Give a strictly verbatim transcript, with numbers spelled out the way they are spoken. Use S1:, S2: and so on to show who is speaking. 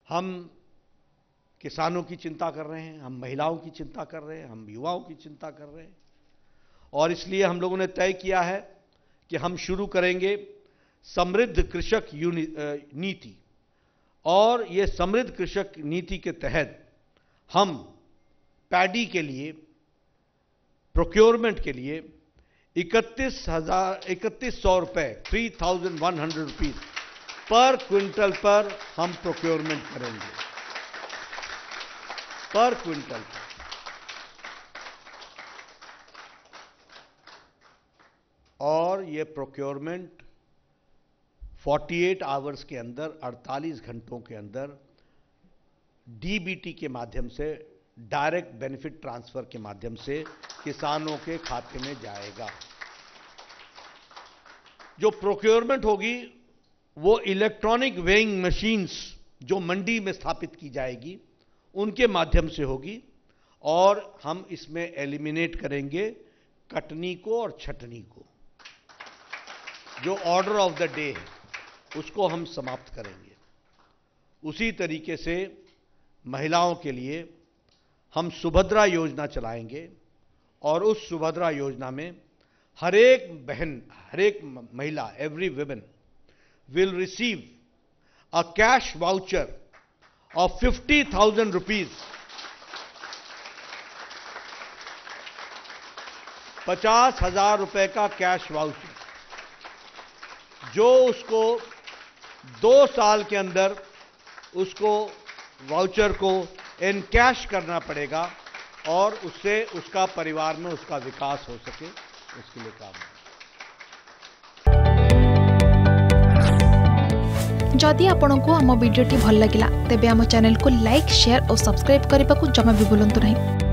S1: हम किसानों की चिंता कर रहे हैं, हम महिलाओं की चिंता कर रहे हैं, हम युवाओं की चिंता कर रहे हैं। और इसलिए हम लोगों ने तय किया है कि हम शुरू करेंगे समृद्ध कृषक नीति। और ये समृद्ध कृषक नीति के तहत हम पैडी के लिए प्रोक्योरमेंट के लिए इकतीस हजार इकतीस सौ रुपये three thousand one hundred rupees पर क्विंटल पर हम प्रोक्योरमेंट करेंगे, पर क्विंटल पर। और ये प्रोक्योरमेंट अड़तालीस आवर्स के अंदर, अड़तालीस घंटों के अंदर डीबीटी के माध्यम से, डायरेक्ट बेनिफिट ट्रांसफर के माध्यम से किसानों के खाते में जाएगा। जो प्रोक्योरमेंट होगी वो इलेक्ट्रॉनिक वेइंग मशीन्स जो मंडी में स्थापित की जाएगी उनके माध्यम से होगी। और हम इसमें एलिमिनेट करेंगे कटनी को और छटनी को। जो ऑर्डर ऑफ द डे है उसको हम समाप्त करेंगे। उसी तरीके से महिलाओं के लिए हम सुभद्रा योजना चलाएंगे और उस सुभद्रा योजना में हर एक बहन, हर एक महिला, every women will receive a cash voucher of fifty thousand rupees, पचास हजार रुपए का कैश वाउचर, जो उसको दो साल के अंदर उसको वाउचर को एनकैश करना पड़ेगा और उससे उसका परिवार में उसका विकास हो सके, उसके लिए काम।
S2: जदि आपंक आम भिडी भल लगा तेब आम चैनल को लाइक, शेयर और सब्सक्राइब करने को जमा भी भूलु नहीं।